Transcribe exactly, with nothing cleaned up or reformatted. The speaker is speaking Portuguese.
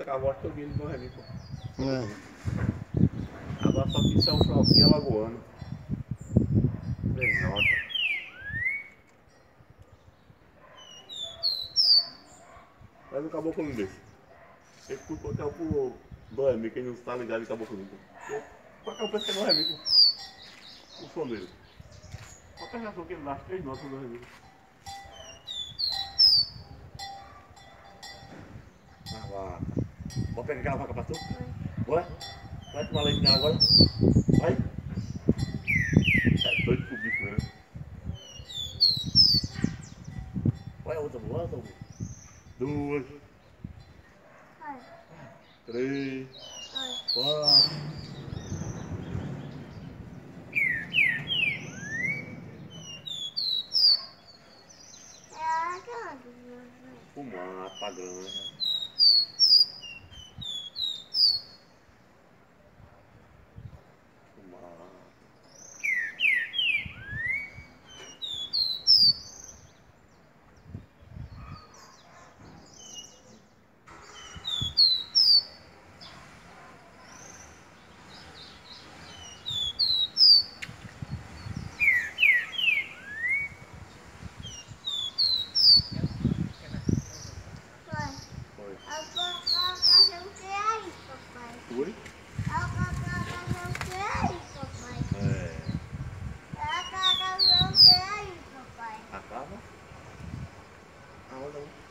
canta com a voz todinha de Dom Remy, pô. É. Agora só que isso é um frauquinho alagoano. Três notas. Mas o caboclo não deixa. Ele tudo até pro Dom Remy, quem não está ligado em caboclo nunca. Qualquer um pensa que é Dom Remy, pô. O som dele. Qualquer reação que ele dá, as três notas do Dom Remy. Ah, vaca. Vou pegar aquela vaca pra tu? Bora? Vai tomar leite nela agora? Vai? É doido pro bicho mesmo. Vai, outra, bora, outra. Duas. Três. Quatro. Fumar, apagando. Fumar. Foi. Foi? É. Acaba? Aonde?